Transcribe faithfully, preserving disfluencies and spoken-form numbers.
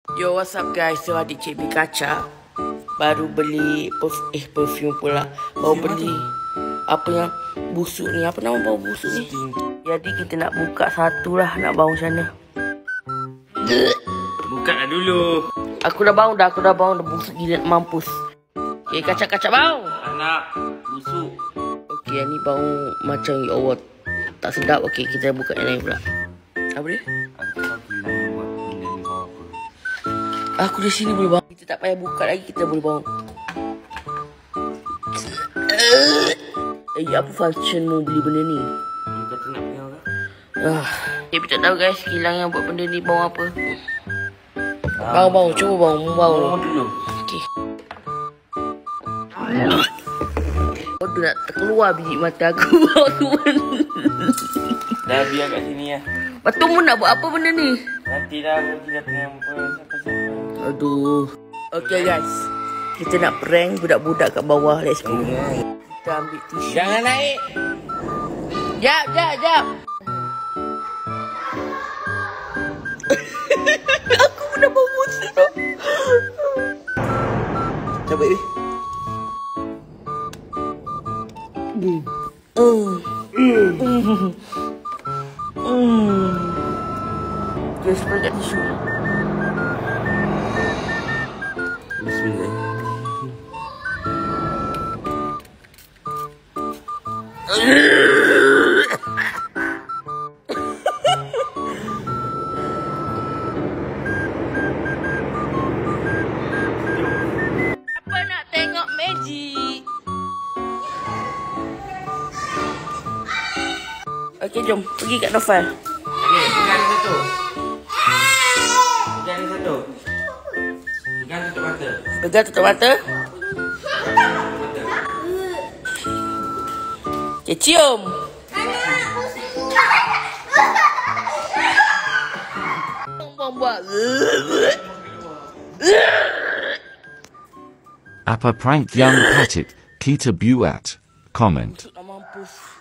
Yo, what's up guys? So adik Cik B Kaca baru beli perf eh perfume pula. Baru beli apa yang busuk ni? Apa nama bau busuk ni? Jadi kita nak buka satu lah, nak bau sana. Buka lah dulu. Aku dah bau dah, aku dah bau dah busuk gila mampus. Okay, Kaca-Kaca bau. Anak busuk. Okay, ni bau macam ya Allah tak sedap. Okay, kita buka yang lain pula. Apa dia? Aku di sini boleh bau. Kita tak payah buka lagi, kita boleh bau. Eh, apa functionmu beli benda ni? Kata nak pegang tak? Ah, tapi tak tahu guys, kilang yang buat benda ni bau apa. Bau, bau, cuba bau, bau. Bau dulu. Okey. Oh, tu nak terkeluar biji mata aku. Bau tu mana? Dah biar kat sini lah. Lepas tu mu nak buat apa benda ni? Nanti dah pergi dah tengah siapa-siapa. Aduh. Okay guys, kita nak prank budak-budak kat bawah. Let's go. Kita ambil tisu. Jangan naik. Jap, jap, jap. Aku pun dah bau busuk tu. Cabut ni. Hmm. Hmm. Hmm. Hmm. Okay, spray kat tisu. Bismillahirrahmanirrahim. Apa nak tengok magic? Okey, jom pergi kat Novel. Okey, pegang ni satu. Pegang ni satu. Pegang tutup mata. Pegang tutup mata. Okay, cium. Buat. Apa prank young Patit, Kita Buat. Comment. Mampus.